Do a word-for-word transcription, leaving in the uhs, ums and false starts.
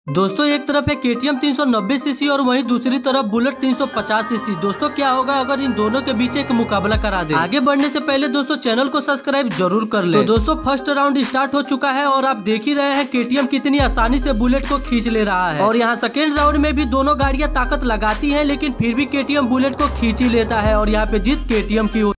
दोस्तों एक तरफ है के टी एम तीन सौ नब्बे सीसी और वहीं दूसरी तरफ बुलेट तीन सौ पचास सीसी। दोस्तों क्या होगा अगर इन दोनों के बीच एक मुकाबला करा दे। आगे बढ़ने से पहले दोस्तों चैनल को सब्सक्राइब जरूर कर ले। तो दोस्तों फर्स्ट राउंड स्टार्ट हो चुका है और आप देख ही रहे हैं के टी एम कितनी आसानी से बुलेट को खींच ले रहा है। और यहाँ सेकेंड राउंड में भी दोनों गाड़ियां ताकत लगाती है, लेकिन फिर भी के टी एम बुलेट को खींच ही लेता है और यहाँ पे जीत के टी एम की।